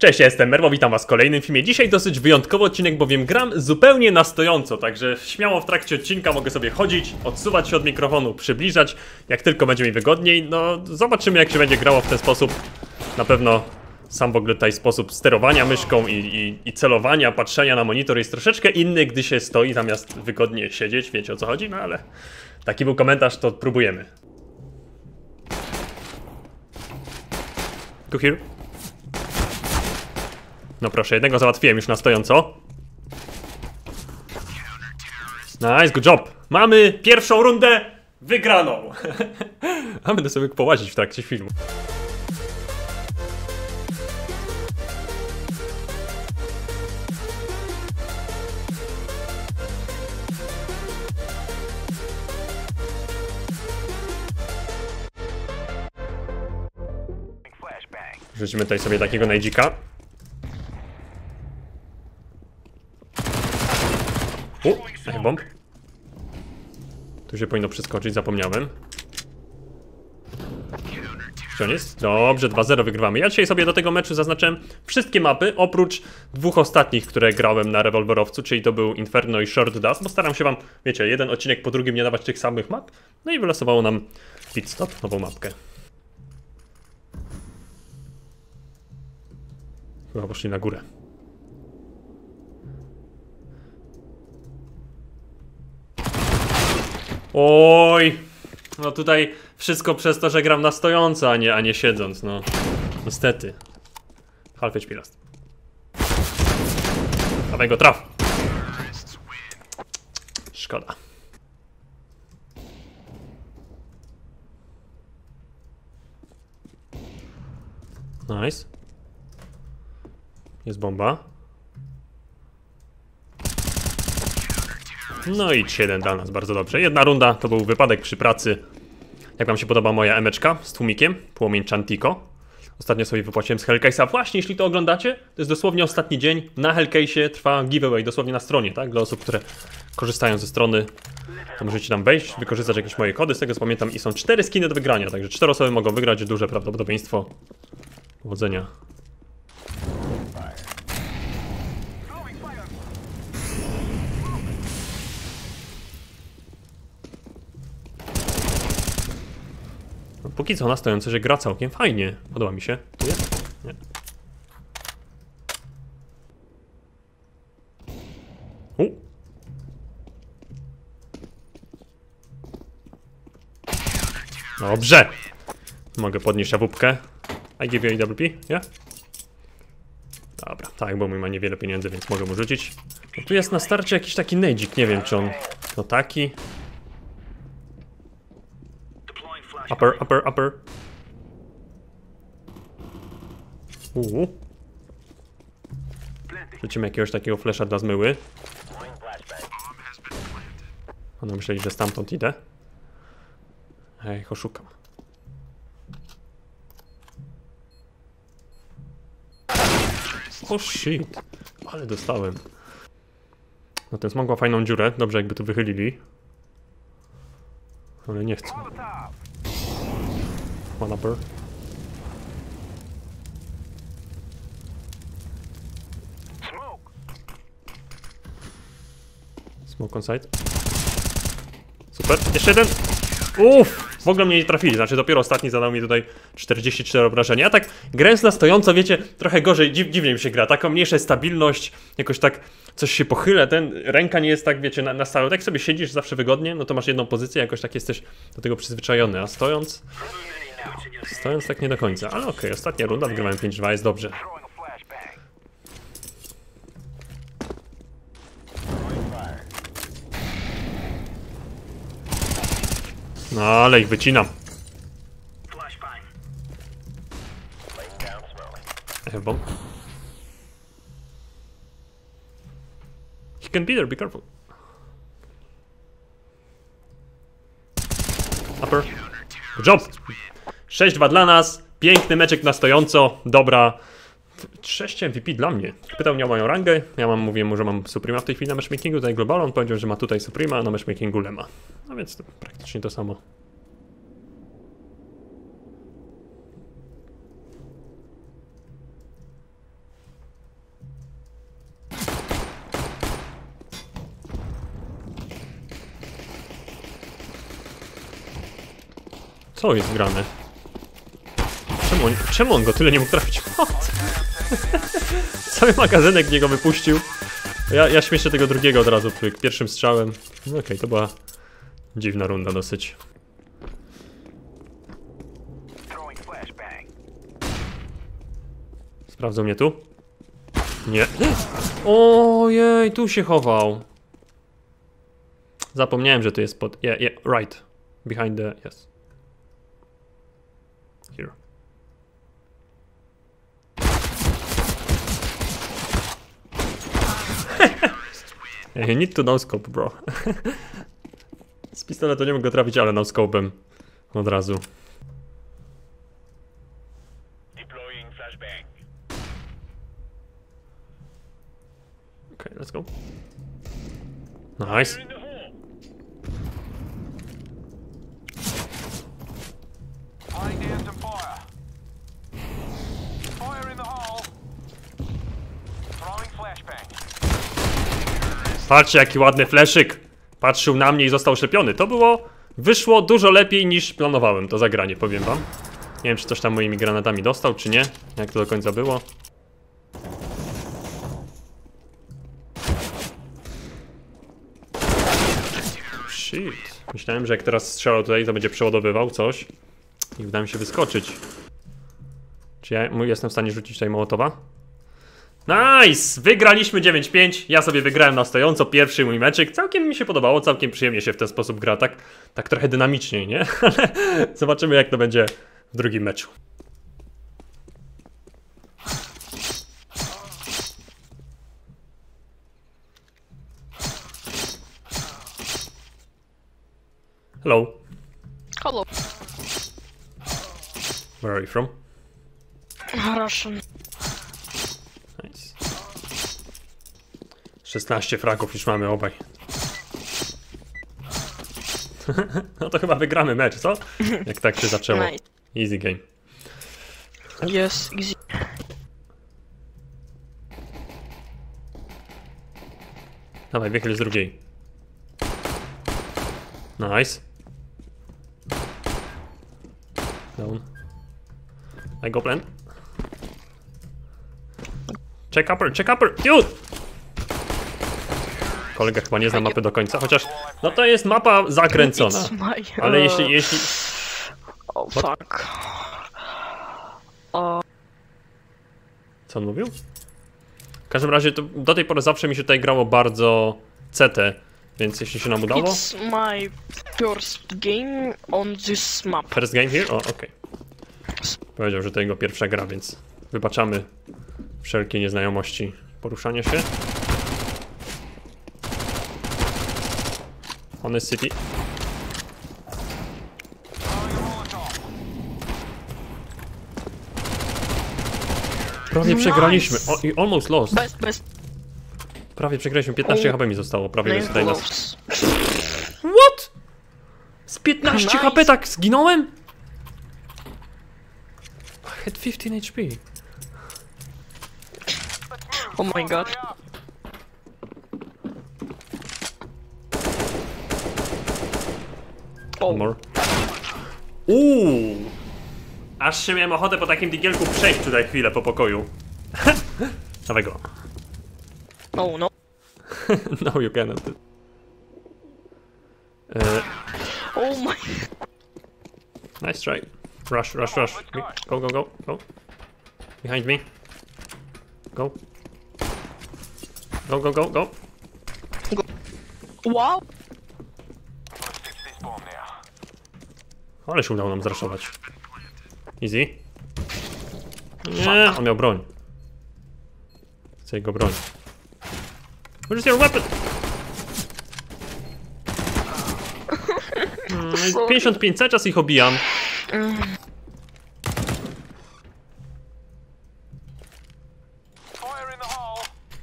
Cześć, ja jestem Merwo, witam was w kolejnym filmie. Dzisiaj dosyć wyjątkowy odcinek, bowiem gram zupełnie na stojąco, także śmiało w trakcie odcinka mogę sobie chodzić, odsuwać się od mikrofonu, przybliżać, jak tylko będzie mi wygodniej. No, zobaczymy jak się będzie grało w ten sposób. Na pewno sam w ogóle tutaj sposób sterowania myszką i celowania, patrzenia na monitor jest troszeczkę inny, gdy się stoi zamiast wygodnie siedzieć, wiecie o co chodzi, no ale taki był komentarz, to próbujemy. Tu here. No proszę, jednego załatwiłem już na stojąco. Nice, good job. Mamy pierwszą rundę wygraną. A będę sobie połazić w trakcie filmu. Rzucimy tutaj sobie takiego najdzika. Bomb. Tu się powinno przeskoczyć, zapomniałem. Gdzie on jest? Dobrze, 2-0 wygrywamy. Ja dzisiaj sobie do tego meczu zaznaczyłem wszystkie mapy, oprócz dwóch ostatnich, które grałem na rewolwerowcu, czyli to był Inferno i Short Dust, bo staram się wam, wiecie, jeden odcinek po drugim nie dawać tych samych map. No i wylosowało nam Pit Stop, nową mapkę. Chyba poszli na górę. Oj, no tutaj wszystko przez to, że gram na stojąco, a nie siedząc, no. Niestety. Half HP last. Dawaj go, traf. Szkoda. Nice. Jest bomba. No i 7 dla nas, bardzo dobrze. Jedna runda, to był wypadek przy pracy. Jak wam się podoba moja emeczka z tłumikiem? Płomień Chantiko. Ostatnio sobie wypłaciłem z Hellcase'a. Właśnie, jeśli to oglądacie, to jest dosłownie ostatni dzień. Na Hellcase'ie trwa giveaway, dosłownie na stronie, tak? Dla osób, które korzystają ze strony, to możecie tam wejść, wykorzystać jakieś moje kody. Z tego co pamiętam i są 4 skiny do wygrania, także 4 osoby mogą wygrać, duże prawdopodobieństwo. Powodzenia. Póki co na stojąco się gra całkiem fajnie. Podoba mi się. Tu jest? Nie. Dobrze! Mogę podnieść awupkę. I give you AWP? Yeah? Dobra, tak, bo mój ma niewiele pieniędzy, więc mogę mu rzucić. No tu jest na starcie jakiś taki nejdzik, nie wiem czy on... No taki... Upper, upper, upper. Lecimy jakiegoś takiego flesza dla zmyły. One myśleli, że stamtąd idę. Ej, ich oszukam. O shit. Ale dostałem. No ten smog ma fajną dziurę. Dobrze jakby tu wychylili. Ale nie chcę. One upper. Smoke on side. Super, jeszcze jeden. Uff, w ogóle mnie nie trafili, znaczy dopiero ostatni zadał mi tutaj 44 obrażenia. Ja tak grając na stojąco, wiecie, trochę gorzej, dziwnie mi się gra, taka mniejsza stabilność, jakoś tak coś się pochyla, ręka nie jest tak, wiecie, na stałe. Tak sobie siedzisz zawsze wygodnie, no to masz jedną pozycję, jakoś tak jesteś do tego przyzwyczajony, a stojąc tak nie do końca, ale okej, ostatnia runda, wygrałem 5-2, jest dobrze. No ale ich wycinam. Bomb. He can be there, be careful. Upper. Good job. 6-2 dla nas. Piękny meczek na stojąco. Dobra. 6 MVP dla mnie. Pytał mnie o moją rangę. Ja mówiłem mu, że mam Suprema w tej chwili na matchmakingu, tutaj Globala. On powiedział, że ma tutaj Suprema, a na matchmakingu Lema. No więc to praktycznie to samo. Co jest grane? Czemu on go tyle nie mógł trafić? Cały magazynek w niego wypuścił. Ja śmieszczę tego drugiego od razu pierwszym strzałem. No okej, to była dziwna runda dosyć. Sprawdzą mnie tu? Nie. Ojej, tu się chował. Zapomniałem, że tu jest pod... Yeah, right. Behind the... yes. Here. You need to no scope, bro. Z pistoletu nie mogę trafić, ale no scope'em od razu. Okay, let's go. Nice. Patrzcie, jaki ładny fleszyk. Patrzył na mnie i został szczepiony. To było... Wyszło dużo lepiej niż planowałem to zagranie, powiem wam. Nie wiem, czy coś tam moimi granatami dostał, czy nie. Jak to do końca było. Shit. Myślałem, że jak teraz strzelał tutaj, to będzie przeładowywał coś. I uda mi się wyskoczyć. Czy ja jestem w stanie rzucić tutaj mołotowa? Nice! Wygraliśmy 9-5. Ja sobie wygrałem na stojąco pierwszy mój meczyk. Całkiem mi się podobało, całkiem przyjemnie się w ten sposób gra. Tak trochę dynamicznie, nie? Ale zobaczymy, jak to będzie w drugim meczu. Hello. Hello. Where are you from? Russian. Nice. 16 fragów już mamy obaj. No to chyba wygramy mecz, co? Jak tak się zaczęło. Easy game. Yes, easy. Dawaj, wychyl z drugiej. Nice. Down. I go plan. Check upper, dude! Kolega chyba nie zna mapy do końca, chociaż... No to jest mapa zakręcona. Ale jeśli... Oh fuck. Co on mówił? W każdym razie to do tej pory zawsze mi się tutaj grało bardzo CT, więc jeśli się nam udało... It's my first game on this map. First game here? O, okej. Powiedział, że to jego pierwsza gra, więc wybaczamy wszelkie nieznajomości. Poruszanie się. Honest City. Prawie przegraliśmy. O, i almost lost. Best. Prawie przegraliśmy. 15 HP mi zostało. Prawie No tutaj nas... What? Z 15 Nice. HP tak zginąłem? I had 15 HP. Oh my god. One more. Aż się miałem ochotę po takim digielku przejść tutaj chwilę po pokoju. Dawaj go. Oh no. No you cannot. Oh my. Nice try. Rush. Go. Behind me. Go. Go. Wow. Ale się udało nam zraszować. Easy. Nie, on miał broń. Chcę jego broń. Where's your weapon? 55 cały czas ich obijam. Fire in the hole.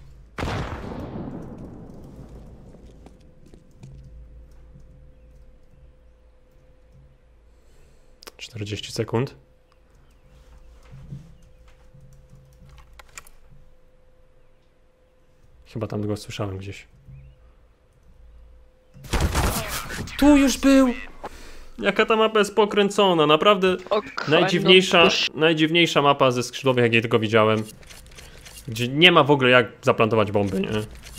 40 sekund. Chyba tam go słyszałem gdzieś. Tu już był! Jaka ta mapa jest pokręcona, naprawdę najdziwniejsza mapa ze skrzydłowych, jak jej tylko widziałem. Gdzie nie ma w ogóle jak zaplantować bomby, nie?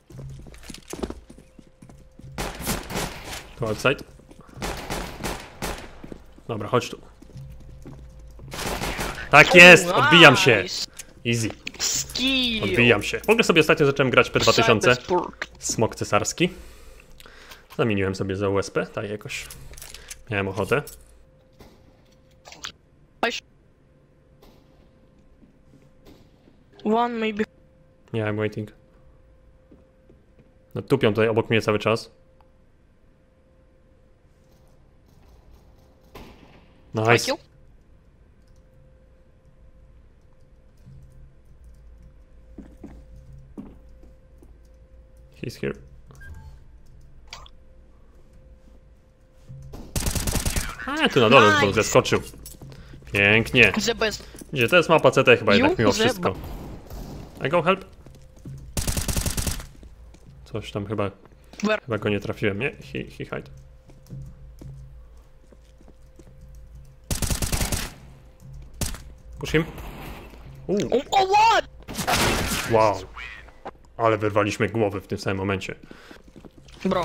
Tu outside. Dobra, chodź tu. Tak jest! Odbijam się! Easy. Skill. Odbijam się. W ogóle sobie ostatnio zacząłem grać P2000. Smok cesarski. Zamieniłem sobie za USP, tak jakoś. Miałem ochotę. One maybe. Nie, I'm waiting. No tupią tutaj obok mnie cały czas. Nice. He's here. A, tu na dole nice. Zeskoczył. Pięknie. The best. Gdzie to jest mapa CT chyba jednak mimo wszystko. I go help. Coś tam chyba go nie trafiłem, nie? He hide. Push him. Oh, what? Wow. Ale wyrwaliśmy głowy w tym samym momencie. Bro.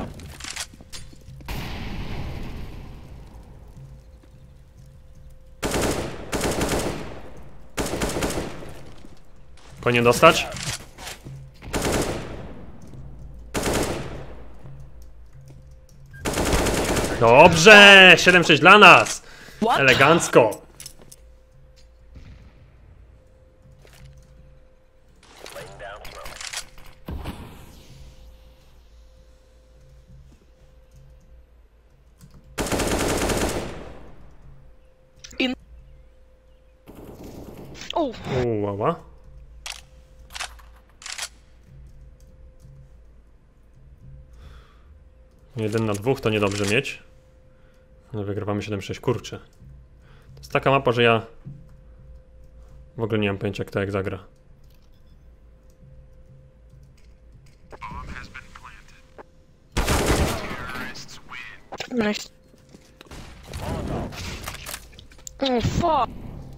Powinien dostać? Dobrze! 7-6 dla nas! What? Elegancko! Łała. Jeden na dwóch to niedobrze mieć. No wygrywamy 7-6, kurczę. To jest taka mapa, że ja w ogóle nie mam pojęcia kto jak zagra. Nice. Oh fuck.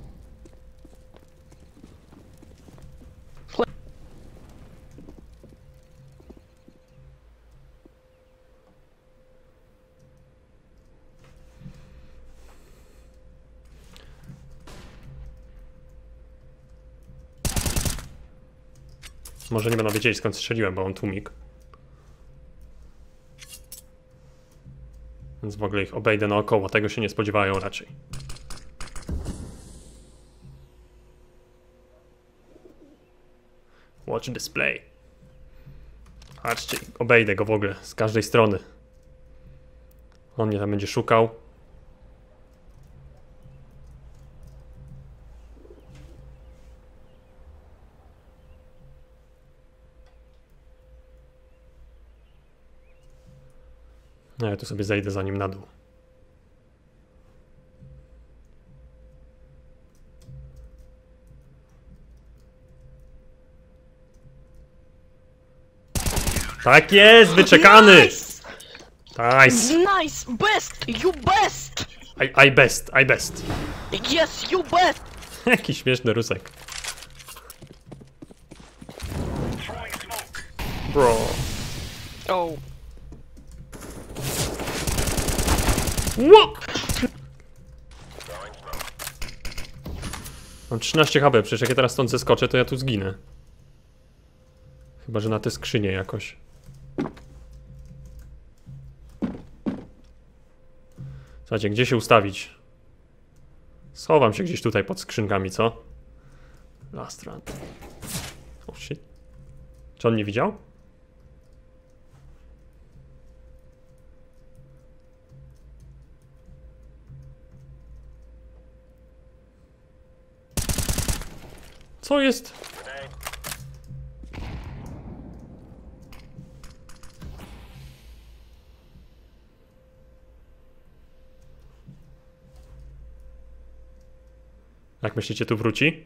Może nie będą wiedzieli skąd strzeliłem, bo on tłumik. Więc w ogóle ich obejdę naokoło, tego się nie spodziewają raczej. Watch display. Patrzcie, obejdę go w ogóle z każdej strony. On mnie tam będzie szukał. No ja tu sobie zejdę za nim na dół. Tak jest, wyczekany! Nice! Nice! Nice! Best! You best! I best. Yes, you best! Jaki śmieszny rusek. Bro. Oh. What? Mam 13 HP, przecież jak ja teraz stąd zeskoczę, to ja tu zginę. Chyba, że na te skrzynie jakoś. Słuchajcie, gdzie się ustawić? Schowam się gdzieś tutaj pod skrzynkami, co? Last run. Oh shit. Czy on nie widział? Co jest? Jak myślicie, tu wróci?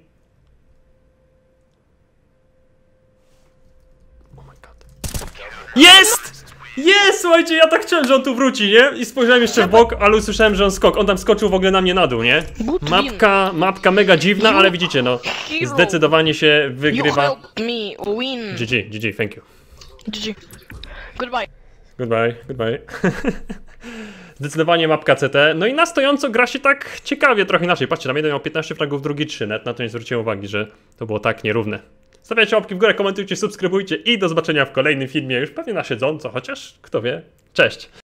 Oh my god. Jest! Jest, słuchajcie, ja tak chciałem, że on tu wróci, nie? I spojrzałem jeszcze w bok, ale usłyszałem, że on skok. On tam skoczył w ogóle na mnie na dół, nie? Good win. Mapka mega dziwna, ale widzicie, no. Hero. Zdecydowanie się You wygrywa. help me win. GG, thank you. GG. Goodbye. Goodbye. Zdecydowanie mapka CT. No i na stojąco gra się tak ciekawie, trochę inaczej. Patrzcie, tam jeden miał 15 fragów, drugi 3 net. Na to nie zwróciłem uwagi, że to było tak nierówne. Stawiajcie łapki w górę, komentujcie, subskrybujcie i do zobaczenia w kolejnym filmie. Już pewnie na siedząco, chociaż kto wie. Cześć!